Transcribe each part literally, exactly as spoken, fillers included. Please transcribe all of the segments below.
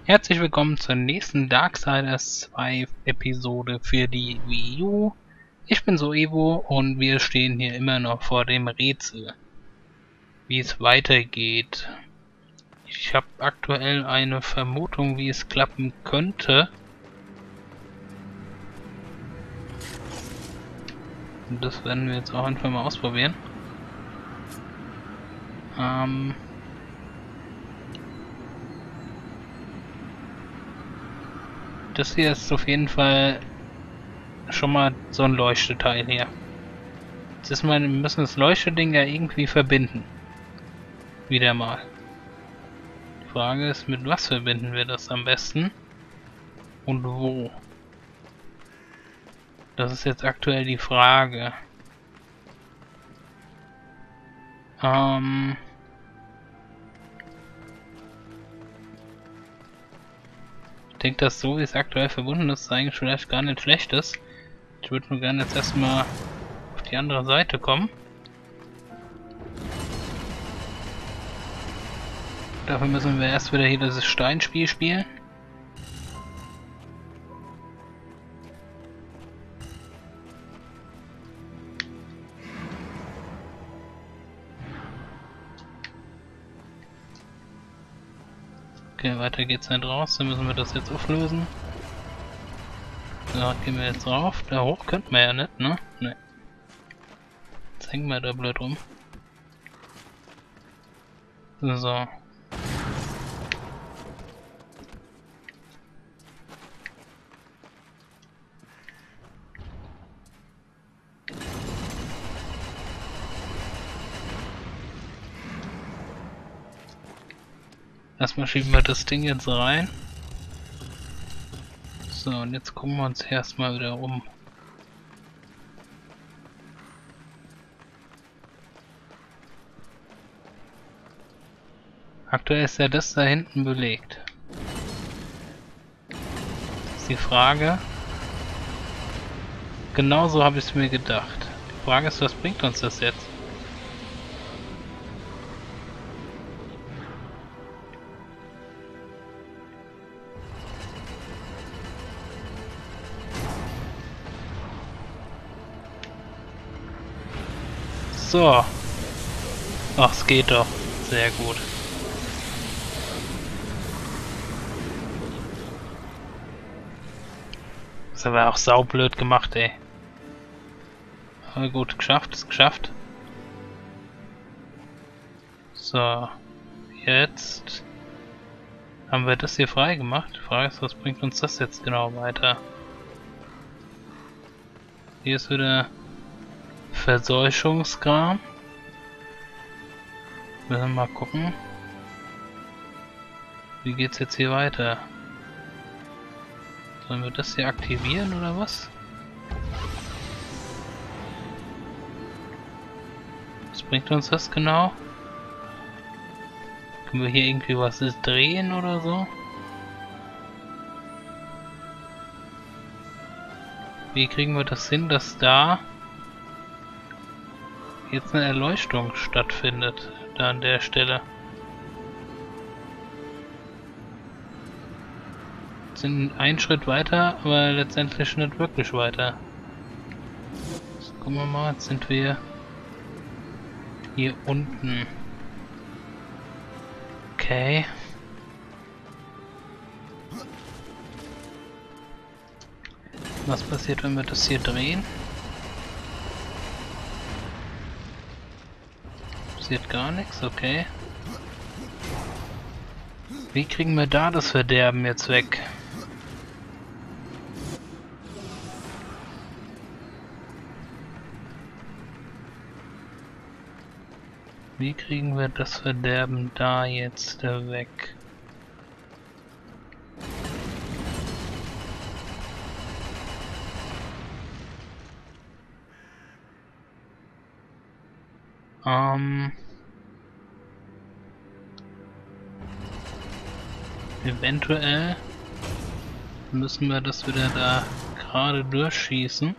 Herzlich willkommen zur nächsten Darksiders zwei Episode für die Wii U. Ich bin Soevo und wir stehen hier immer noch vor dem Rätsel, wie es weitergeht. Ich habe aktuell eine Vermutung, wie es klappen könnte. Und das werden wir jetzt auch einfach mal ausprobieren. Ähm... Das hier ist auf jeden Fall schon mal so ein Leuchteteil hier. Jetzt ist mal, wir müssen das Leuchteding ja irgendwie verbinden. Wieder mal. Die Frage ist, mit was verbinden wir das am besten? Und wo? Das ist jetzt aktuell die Frage. Ähm... Ich denke, dass so wie es aktuell verbunden ist, eigentlich vielleicht gar nicht schlecht ist. Ich würde nur gerne jetzt erstmal auf die andere Seite kommen. Dafür müssen wir erst wieder hier dieses Steinspiel spielen. Okay, weiter geht's nicht raus, dann müssen wir das jetzt auflösen. Da gehen wir jetzt rauf. Da hoch könnten wir ja nicht, ne? Ne. Jetzt hängen wir da blöd rum. So. Erstmal schieben wir das Ding jetzt rein. So, und jetzt gucken wir uns erstmal wieder um. Aktuell ist ja das da hinten belegt. Das ist die Frage. Genauso habe ich es mir gedacht. Die Frage ist, was bringt uns das jetzt? So. Ach, es geht doch. Sehr gut. Das ist aber auch saublöd gemacht, ey. Aber gut, geschafft, ist geschafft. So. Jetzt haben wir das hier frei gemacht. Die Frage ist, was bringt uns das jetzt genau weiter? Hier ist wieder Verseuchungskram. Müssen wir mal gucken. Wie geht's jetzt hier weiter? Sollen wir das hier aktivieren oder was? Was bringt uns das genau? Können wir hier irgendwie was drehen oder so? Wie kriegen wir das hin, dass da jetzt eine Erleuchtung stattfindet, da an der Stelle? Sind einen Schritt weiter, aber letztendlich nicht wirklich weiter. Jetzt gucken wir mal, jetzt sind wir hier unten. Okay. Was passiert, wenn wir das hier drehen? Passiert gar nichts, okay. Wie kriegen wir da das Verderben jetzt weg? Wie kriegen wir das Verderben da jetzt weg? Ähm... Eventuell müssen wir das wieder da gerade durchschießen.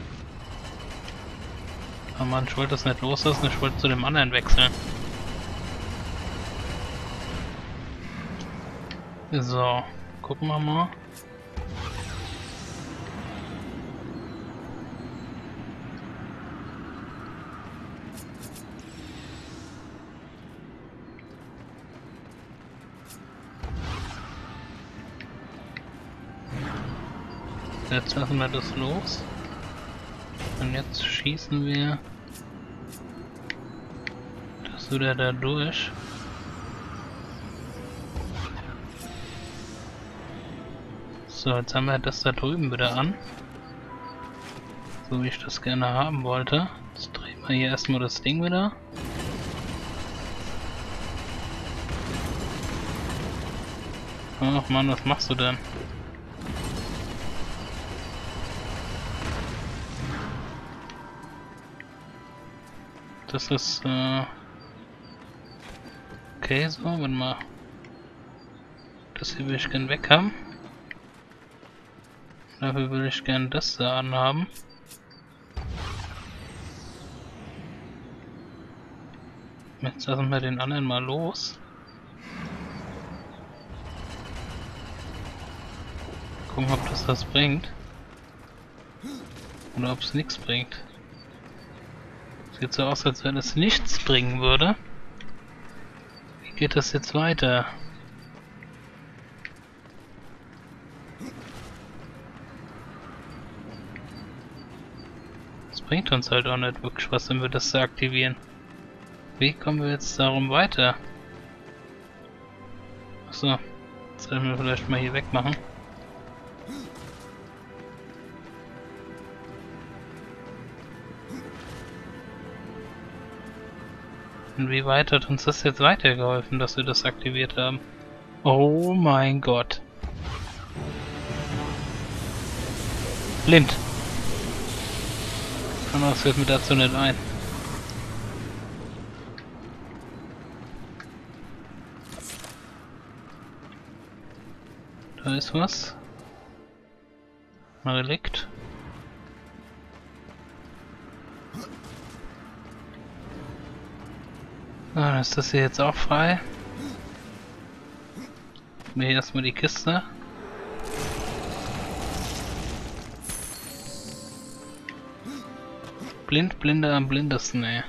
Oh Mann, ich wollte das nicht loslassen, ich wollte zu dem anderen wechseln. So, gucken wir mal. Jetzt lassen wir das los. Und jetzt schießen wir das wieder da durch. So, jetzt haben wir das da drüben wieder an. So wie ich das gerne haben wollte. Jetzt drehen wir hier erstmal das Ding wieder. Ach Mann, was machst du denn? Das ist, äh... okay, so, warte mal. Das hier will ich gern weg haben. Dafür will ich gern das da anhaben. Jetzt lassen wir den anderen mal los. Gucken, ob das was bringt. Oder ob es nichts bringt. Sieht so aus, als wenn es nichts bringen würde. Wie geht das jetzt weiter? Das bringt uns halt auch nicht wirklich was, wenn wir das da aktivieren. Wie kommen wir jetzt darum weiter? Achso, das sollten wir vielleicht mal hier wegmachen. Inwieweit hat uns das jetzt weitergeholfen, dass wir das aktiviert haben? Oh mein Gott. Blind. Anders fällt mir dazu nicht ein. Da ist was. Ein Relikt. Ah, dann ist das hier jetzt auch frei. Mir erstmal die Kiste. Blind, blinder am blindesten, ey.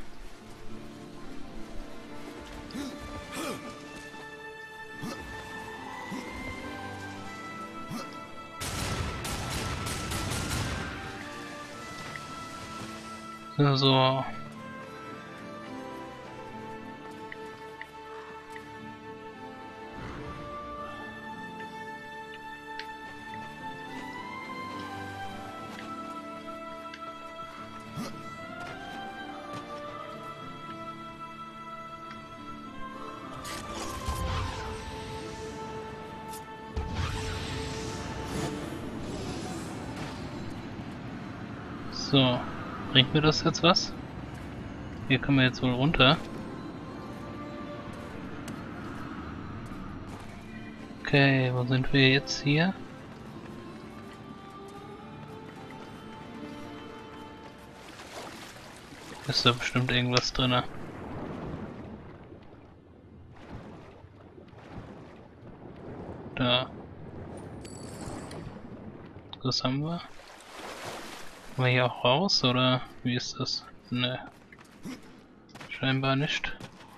So. So, bringt mir das jetzt was? Hier können wir jetzt wohl runter. Okay, wo sind wir jetzt hier? Ist da bestimmt irgendwas drin. Da. Was haben wir? Kommen wir hier auch raus, oder wie ist das? Ne. Scheinbar nicht.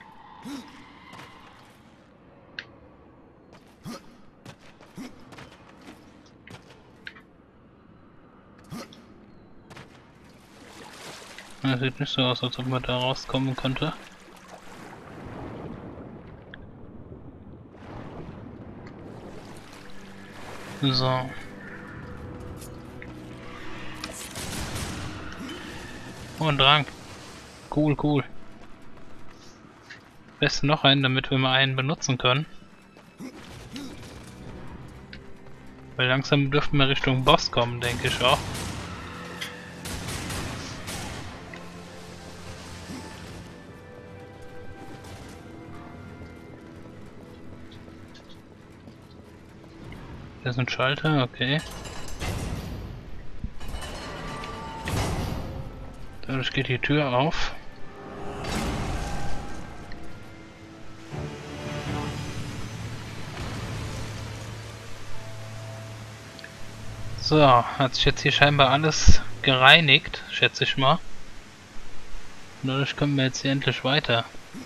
Das sieht nicht so aus, als ob man da rauskommen könnte. So. Oh, ein Drang. Cool, cool. Besten noch einen, damit wir mal einen benutzen können. Weil langsam dürften wir Richtung Boss kommen, denke ich auch. Hier ist ein Schalter, okay. Dadurch geht die Tür auf. So, hat sich jetzt hier scheinbar alles gereinigt, schätze ich mal. Und dadurch können wir jetzt hier endlich weiter.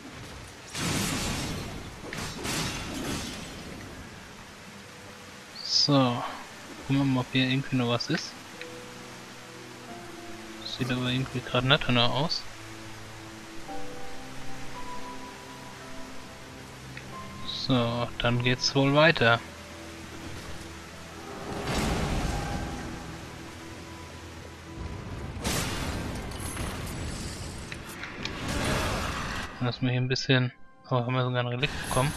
So, gucken wir mal, ob hier irgendwie noch was ist. Sieht aber irgendwie gerade nicht danach aus. So, dann geht's wohl weiter. Lass mir hier ein bisschen... Oh, haben wir sogar ein Relikt bekommen.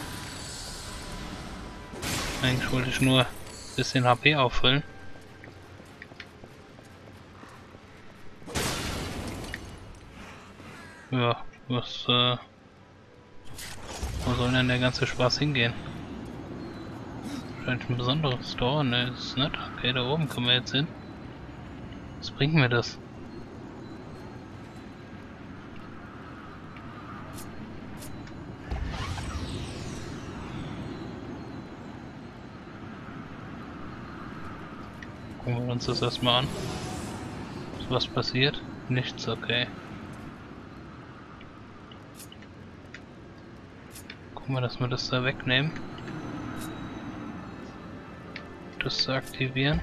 Eigentlich wollte ich nur ein bisschen H P auffüllen. Ja, was, äh... wo soll denn der ganze Spaß hingehen? Scheint ein besonderes Tor, ne, ist nicht. Okay, da oben kommen wir jetzt hin. Was bringt mir das? Gucken wir uns das erstmal an. Ist was passiert? Nichts, okay. Gucken wir, dass wir das da wegnehmen. Das zu aktivieren.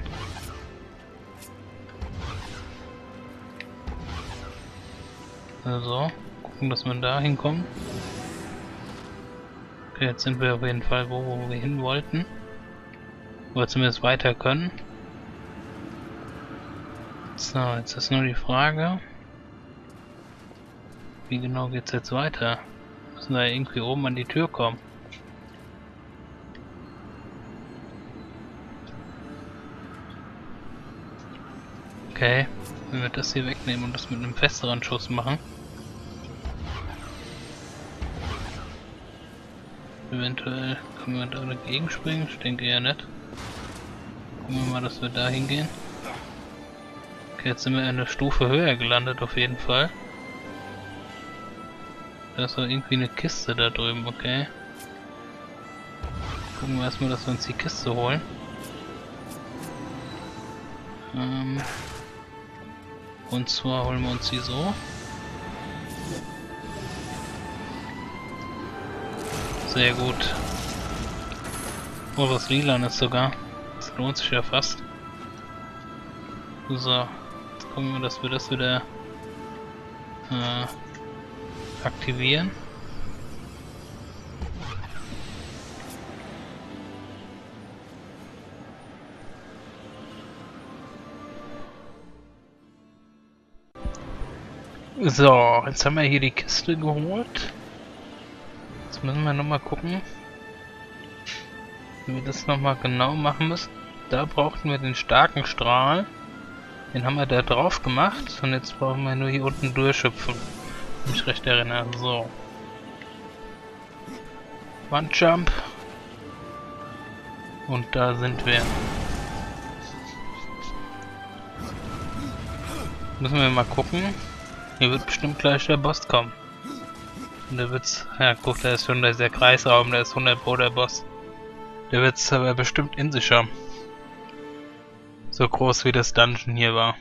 Also, gucken, dass wir da hinkommen. Okay, jetzt sind wir auf jeden Fall wo, wo wir hin wollten. Oder zumindest weiter können. So, jetzt ist nur die Frage, wie genau geht's jetzt weiter? Müssen wir irgendwie oben an die Tür kommen. Okay, wenn wir das hier wegnehmen und das mit einem festeren Schuss machen. Eventuell können wir da dagegen springen, ich denke eher nicht. Gucken wir mal, dass wir da hingehen. Okay, jetzt sind wir eine Stufe höher gelandet auf jeden Fall. Da ist doch irgendwie eine Kiste da drüben, okay. Gucken wir erstmal, dass wir uns die Kiste holen. Ähm Und zwar holen wir uns die so. Sehr gut. Oh, was Lilanes sogar. Das lohnt sich ja fast. So. Jetzt gucken wir, dass wir das wieder äh, aktivieren. So, jetzt haben wir hier die Kiste geholt. Jetzt müssen wir nochmal gucken, wie wir das nochmal genau machen müssen. Da brauchten wir den starken Strahl. Den haben wir da drauf gemacht. Und jetzt brauchen wir nur hier unten durchhüpfen. Wenn ich mich recht erinnere. So. Wandjump. Und da sind wir. Müssen wir mal gucken. Hier wird bestimmt gleich der Boss kommen. Und der wird's... Ja, guck, da ist schon dieser Kreisraum, der ist hundert Pro der Boss. Der wird's aber bestimmt in sich haben. So groß wie das Dungeon hier war.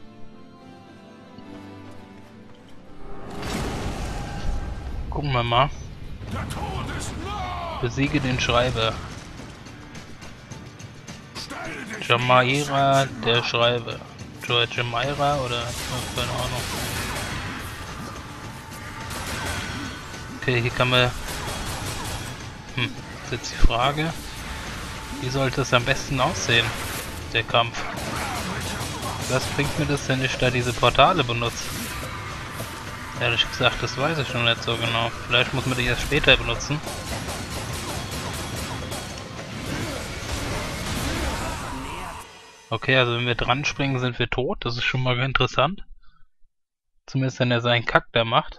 Gucken wir mal. Besiege den Schreiber. Jamaira, der Schreiber. Jamaira oder... Oh, keine Ahnung. Okay, hier kann man... Hm, ist jetzt die Frage. Wie sollte es am besten aussehen, der Kampf? Was bringt mir das, wenn ich da diese Portale benutze? Ehrlich gesagt, das weiß ich noch nicht so genau. Vielleicht muss man die erst später benutzen. Okay, also wenn wir dran springen, sind wir tot. Das ist schon mal interessant. Zumindest wenn er seinen Kack da macht.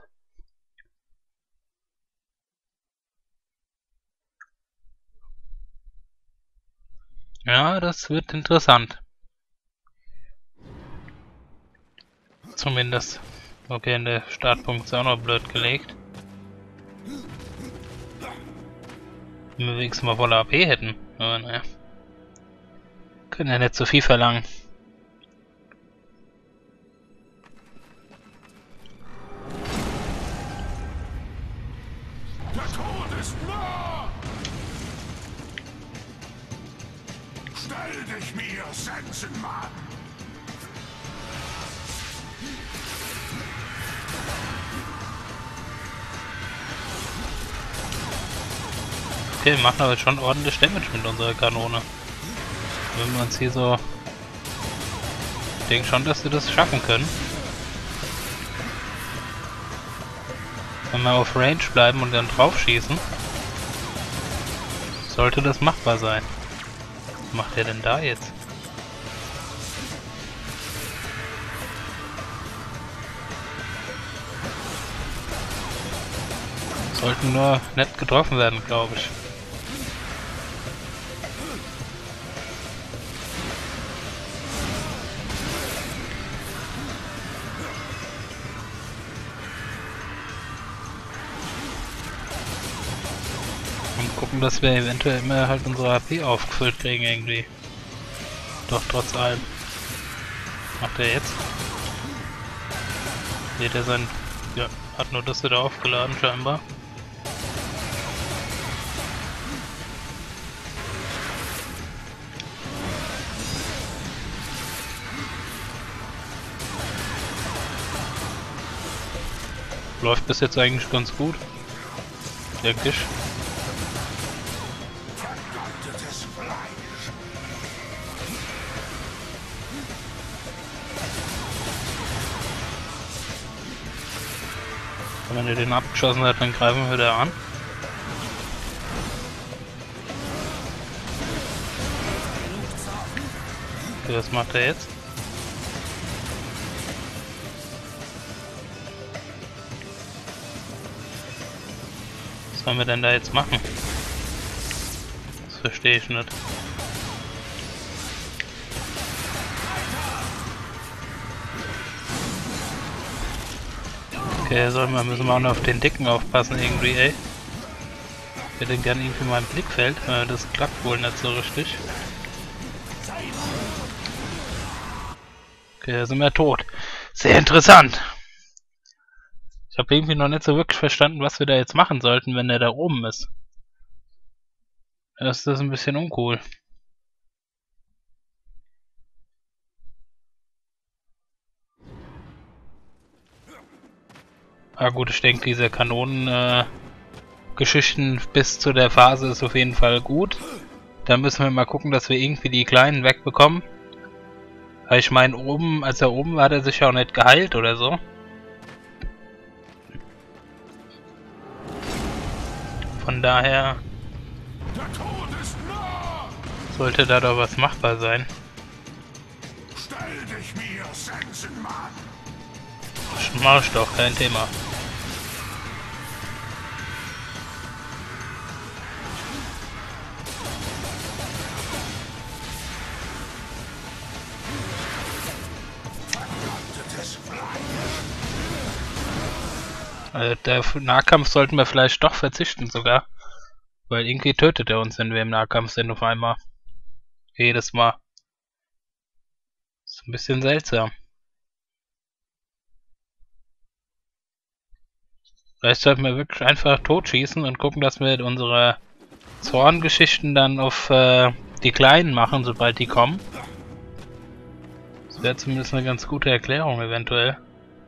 Ja, das wird interessant. Zumindest. Okay, der Startpunkt ist auch noch blöd gelegt. Wenn wir wenigstens mal volle A P hätten. Aber naja. Können ja nicht so viel verlangen. Der Tod ist nah! Stell dich mir, Sensenmann! Okay, wir machen aber schon ordentlich Damage mit unserer Kanone. Wenn wir uns hier so... Ich denke schon, dass wir das schaffen können. Wenn wir auf Range bleiben und dann drauf schießen, sollte das machbar sein. Was macht er denn da jetzt? Sollten nur nicht getroffen werden, glaube ich. Und gucken, dass wir eventuell immer halt unsere H P aufgefüllt kriegen irgendwie. Doch trotz allem. Was macht er jetzt? Seht er sein... Ja, hat nur das wieder aufgeladen scheinbar. Läuft bis jetzt eigentlich ganz gut. Denke ich. Vergoldetes Fleisch! Wenn er den abgeschossen hat, dann greifen wir wieder an. Okay, was macht er jetzt? Was sollen wir denn da jetzt machen? Das verstehe ich nicht. Okay, sollen wir, müssen wir auch noch auf den Dicken aufpassen irgendwie, ey. Ich hätte gerne irgendwie mal im Blickfeld, äh, das klappt wohl nicht so richtig. Okay, da sind wir tot. Sehr interessant! Ich habe irgendwie noch nicht so wirklich verstanden, was wir da jetzt machen sollten, wenn der da oben ist. Das ist ein bisschen uncool. Ah gut, ich denke, diese Kanonen-Geschichten äh, bis zu der Phase ist auf jeden Fall gut. Da müssen wir mal gucken, dass wir irgendwie die Kleinen wegbekommen. Weil ich meine, oben, als er oben war, hat er sich ja auch nicht geheilt oder so. Von daher Der Tod ist nah! sollte da doch was machbar sein. Stell dich mir, Sensenmann! Mach ich doch, kein Thema. Vergoldetes Fleisch! Also der Nahkampf sollten wir vielleicht doch verzichten sogar. Weil irgendwie tötet er uns, wenn wir im Nahkampf sind auf einmal. Jedes Mal. Ist ein bisschen seltsam. Vielleicht sollten wir wirklich einfach totschießen und gucken, dass wir unsere Zorngeschichten dann auf äh, die Kleinen machen, sobald die kommen. Das wäre zumindest eine ganz gute Erklärung eventuell.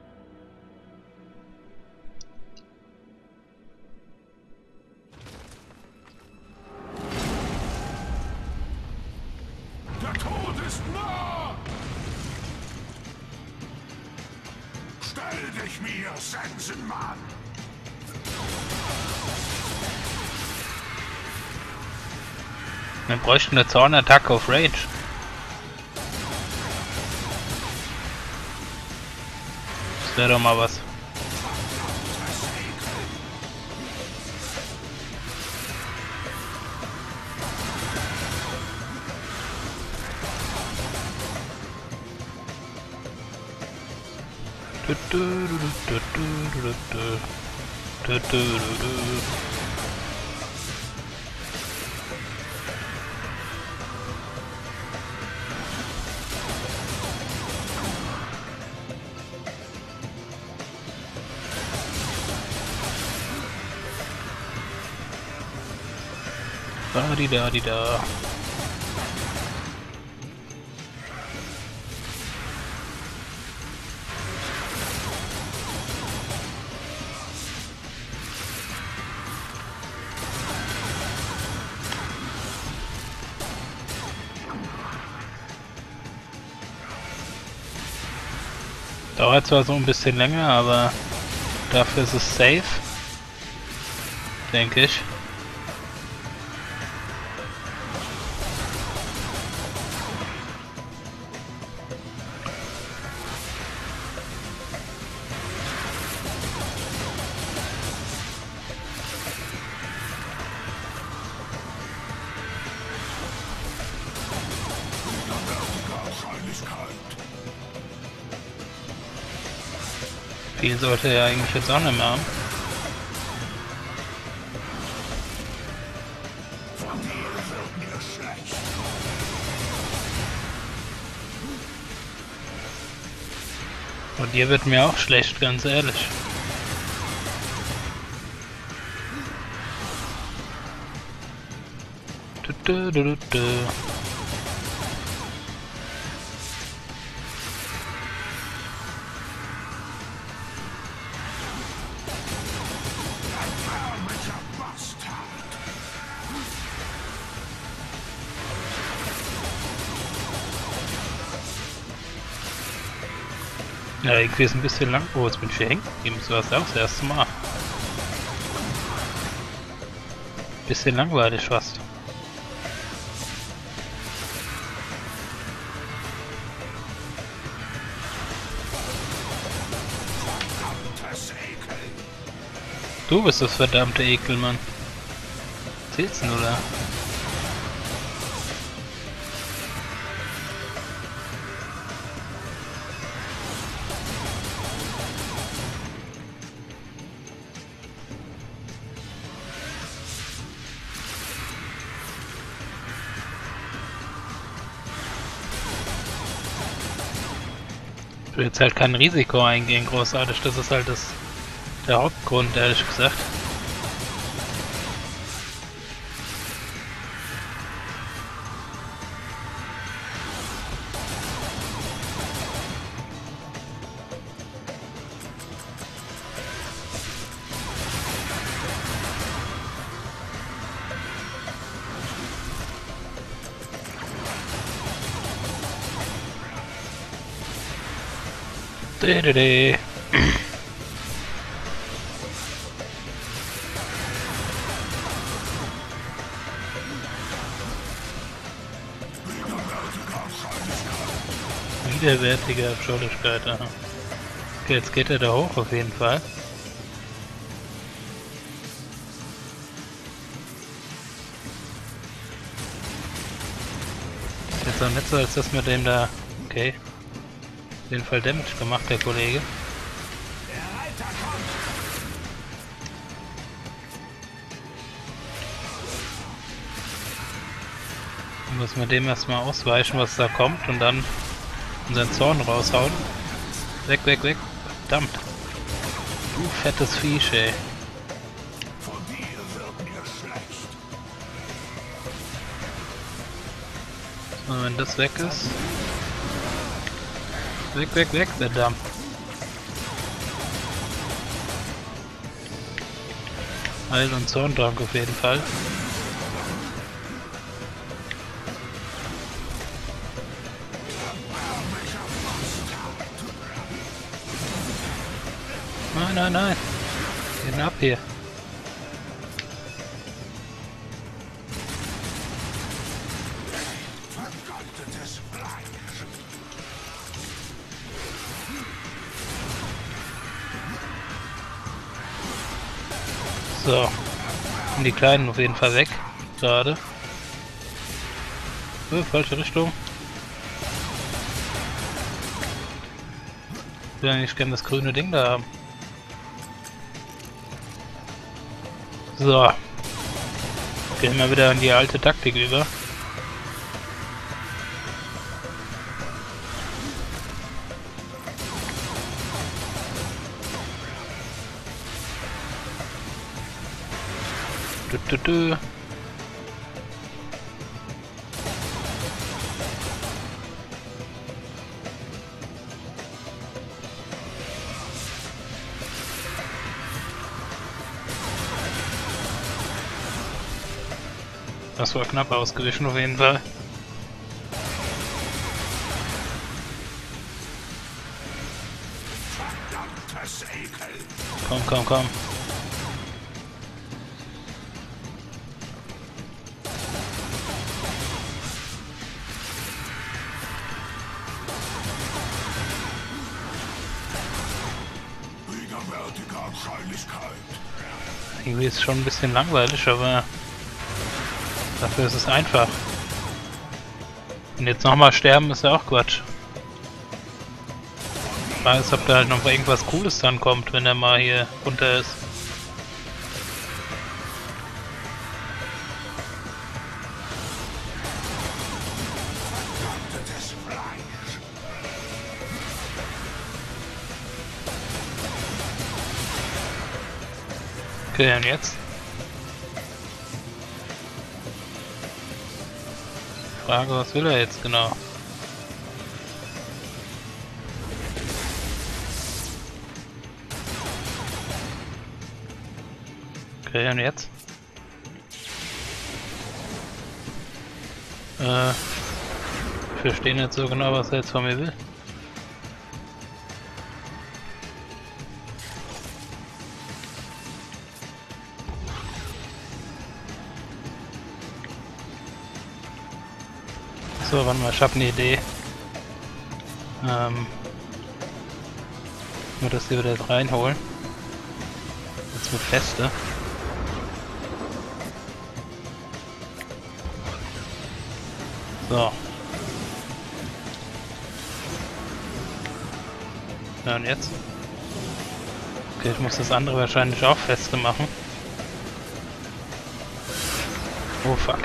Der Tod ist nah! Stell dich mir, Sensenmann! Wir bräuchten eine Zornattacke auf Range. Das wäre doch mal was. Du, du, du, du, du, du, du, du, du, du. Da, die da, die da. Dauert zwar so ein bisschen länger, aber dafür ist es safe, denke ich. Viel sollte er eigentlich jetzt auch nicht mehr haben. Und dir wird mir auch schlecht, ganz ehrlich. Du, du, du, du, du. Ja, irgendwie ist ein bisschen lang. Oh, jetzt bin ich hier hängen geblieben. So was auch das erste Mal. Bisschen langweilig fast. Du bist das verdammte Ekel, Mann. Zählt's denn, oder? Ich will jetzt halt kein Risiko eingehen, großartig. Das ist halt das, der Hauptgrund, ehrlich gesagt. De, de, de. Widerwärtige Abscheulichkeit, aha. Okay, jetzt geht er da hoch auf jeden Fall. Ist jetzt auch nicht so, als dass wir dem da... Okay. Auf jeden Fall Damage gemacht, der Kollege. Muss man dem erstmal ausweichen, was da kommt, und dann unseren Zorn raushauen. Weg, weg, weg. Verdammt. Du fettes Viech, ey. So, wenn das weg ist. Weg, weg, weg, verdammt. Heil- und Zorntrank auf jeden Fall. Nein, nein, nein. Gehen ab hier. So. Und die Kleinen auf jeden Fall weg. Gerade. Oh, falsche Richtung. Ich will eigentlich gerne das grüne Ding da haben. So. Gehen wir wieder in die alte Taktik über. Du, du, du. Das war knapp ausgewichen auf jeden Fall. Verdammtes Ekel! Komm, komm, komm. Widerwärtige Wahrscheinlichkeit. Irgendwie ist es schon ein bisschen langweilig, aber dafür ist es einfach. Und jetzt nochmal sterben ist ja auch Quatsch. Ich weiß, ob da halt noch irgendwas Cooles dann kommt, wenn er mal hier runter ist. Verdammtes Fleisch! Okay, und jetzt? Frage, was will er jetzt genau? Okay, und jetzt? Äh, ich verstehe nicht so genau, was er jetzt von mir will. So, warte mal, ich habe eine Idee. Ähm, nur das hier wieder jetzt reinholen. Jetzt mit Feste. So. Ja, und jetzt? Okay, ich muss das andere wahrscheinlich auch feste machen. Oh fuck.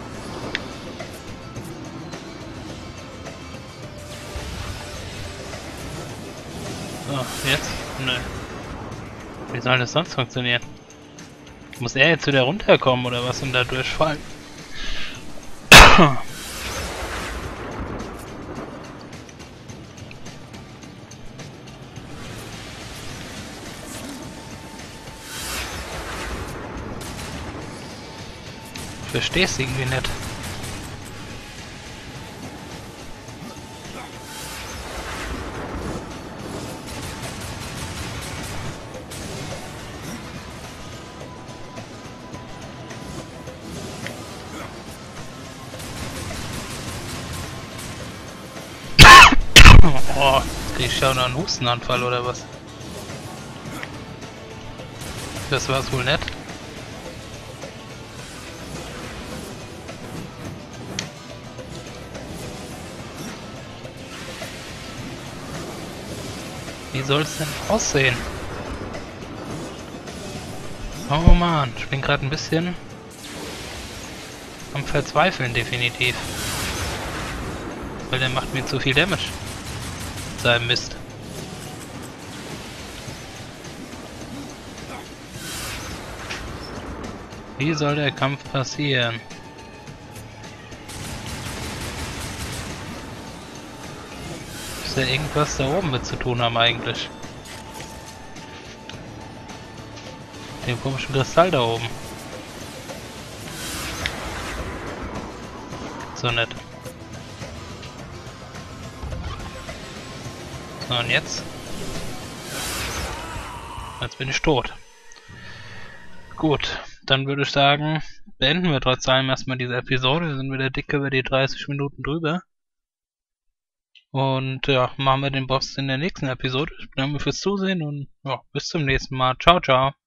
So, jetzt? Nö. Wie soll das sonst funktionieren? Muss er jetzt wieder runterkommen oder was und da durchfallen? Ich versteh's irgendwie nicht. Oh, krieg ich ja noch einen Hustenanfall oder was? Das war's wohl nicht. Wie soll es denn aussehen? Oh man, ich bin gerade ein bisschen am Verzweifeln definitiv. Weil der macht mir zu viel Damage. Sein Mist. Wie soll der Kampf passieren? Ist ja irgendwas da oben mit zu tun haben eigentlich. Den komischen Kristall da oben. So nett. So, und jetzt? Jetzt bin ich tot. Gut, dann würde ich sagen, beenden wir trotz allem erstmal diese Episode. Wir sind wieder dick über die dreißig Minuten drüber. Und ja, machen wir den Boss in der nächsten Episode. Ich bedanke mich fürs Zusehen und ja, bis zum nächsten Mal. Ciao, ciao.